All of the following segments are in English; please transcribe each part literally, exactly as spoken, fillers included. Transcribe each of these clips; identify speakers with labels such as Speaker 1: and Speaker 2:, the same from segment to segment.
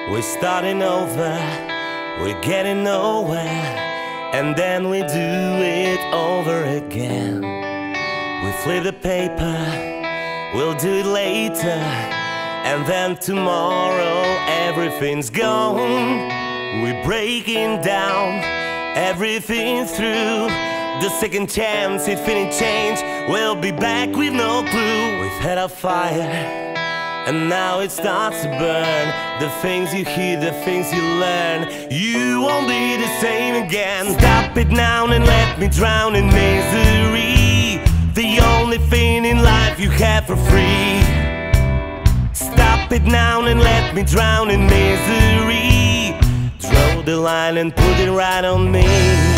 Speaker 1: We're starting over, we're getting nowhere, and then we do it over again. We flip the paper, we'll do it later, and then tomorrow everything's gone. We're breaking down everything through the second chance, infinite change. We'll be back with no clue. We've had a fire and now it starts to burn. The things you hear, the things you learn, you won't be the same again. Stop it now and let me drown in misery, the only thing in life you have for free. Stop it now and let me drown in misery. Draw the line and put it right on me.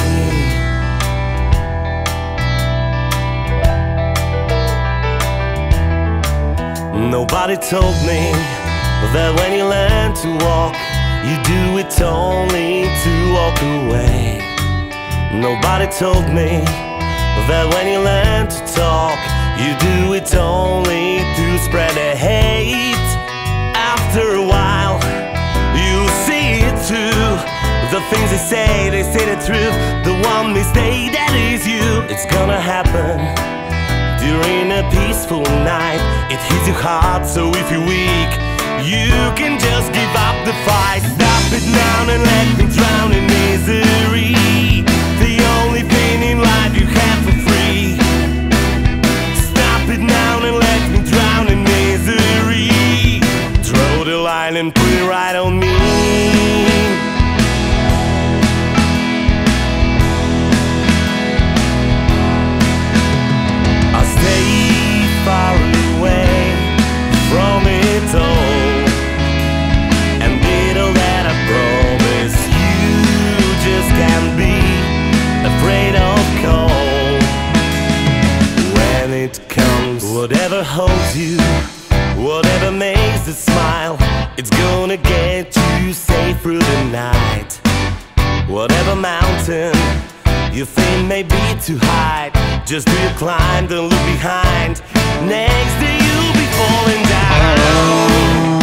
Speaker 1: Nobody told me that when you learn to walk, you do it only to walk away. Nobody told me that when you learn to talk, you do it only to spread the hate. After a while, you'll see it too. The things they say, they say the truth. The one mistake that is you. It's gonna happen during a peaceful night. It hits you hard, so if you're weak, you can just give up the fight. Stop it now and let me drown in misery, the only thing in life you have for free. Stop it now and let me drown in misery. Draw the line and put it right on me. Far away from it all, and little that I promise you just can't be afraid of cold. When it comes, whatever holds you, whatever makes it smile, it's gonna get you safe through the night. Whatever mountain you think may be too high, just do your climb, don't look behind. Next day you'll be falling down.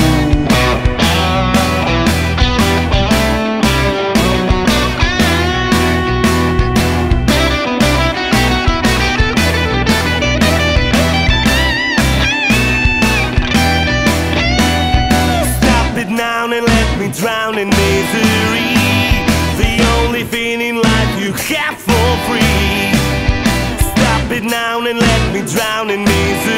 Speaker 1: Stop it now and let me drown in misery, the only thing in life you have for free. Stop it now and let me drown in misery.